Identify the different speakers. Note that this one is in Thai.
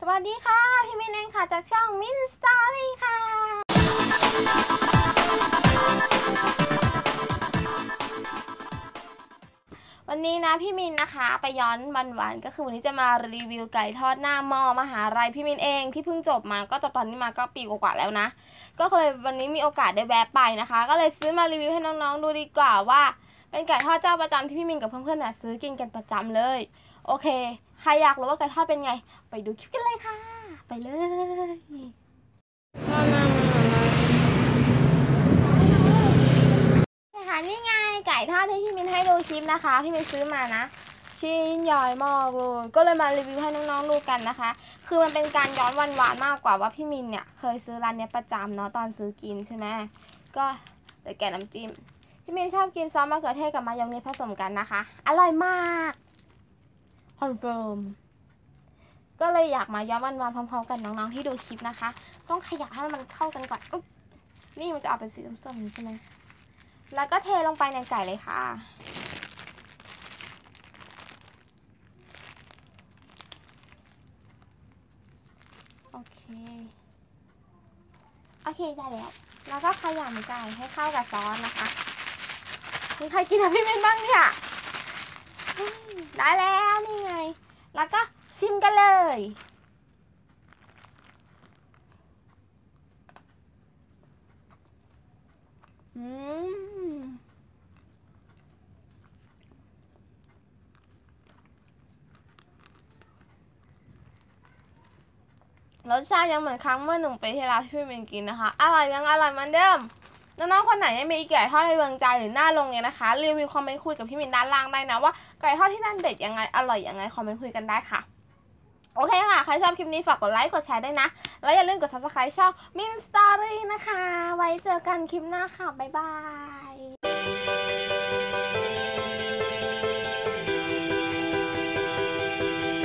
Speaker 1: สวัสดีค่ะพี่มินเองค่ะจากช่องมินสตอรี่ค่ะวันนี้นะพี่มินนะคะไปย้อนวันก็คือวันนี้จะมารีวิวไก่ทอดหน้ามอมหาลัยพี่มินเองที่เพิ่งจบมาก็จบตอนนี้มาก็ปีกว่าแล้วนะก็เลยวันนี้มีโอกาสได้แวะไปนะคะก็เลยซื้อมารีวิวให้น้องๆดูดีกว่าว่าเป็นไก่ทอดเจ้าประจำที่พี่มินกับเพื่อนๆเนี่ยซื้อกินกันประจำเลยโอเคใครอยากรู้ว่าไก่ทอดเป็นไงไปดูคลิปกันเลยค่ะไปเลยค่ะนี่ไงไก่ทอดที่พี่มินให้ดูคลิปนะคะพี่มินซื้อมานะชิ้นใหญ่มากเลยก็เลยมารีวิวให้น้องๆดูกันนะคะคือมันเป็นการย้อนวันวานมากกว่าว่าพี่มินเนี่ยเคยซื้อร้านนี้ประจำเนาะตอนซื้อกินใช่ไหมก็เดี๋ยวแกะน้ำจิ้มพี่มินชอบกินซอสมะเขือเทศกับมายองเนสผสมกันนะคะอร่อยมากคอนเฟิร์มก็เลยอยากมาย้อนวันวานพร้อมๆกันน้องๆที่ดูคลิปนะคะต้องขยับให้มันเข้ากันก่อนอุ๊บนี่มันจะออกเป็นสีส้มๆใช่ไหมแล้วก็เทลงไปในไก่เลยค่ะโอเคได้แล้วก็ขยำไก่ให้เข้ากับซอสนะคะมีใครกินกับพี่มินบ้างเนี่ยได้แล้วนี่ไงแล้วก็ชิมกันเลยรสชาติยังเหมือนครั้งเมื่อ1 ปีที่แล้วที่พี่มินกินนะคะอร่อยเหมือนเดิมน้องๆคนไหนยังมีไก่ทอดในดวงใจหรือหน้าโรงเรียนนะคะรีวิวคอมเมนต์คุยกับพี่มินด้านล่างได้นะว่าไก่ทอดที่นั่นเด็ดยังไงอร่อยยังไงคอมเมนต์คุยกันได้ค่ะโอเคค่ะใครชอบคลิปนี้ฝากกดไลค์กดแชร์ด้วยนะแล้วอย่าลืมกด Subscribe ช่องมินสตอรี่นะคะไว้เจอกันคลิปหน้าค่ะบ๊ายบาย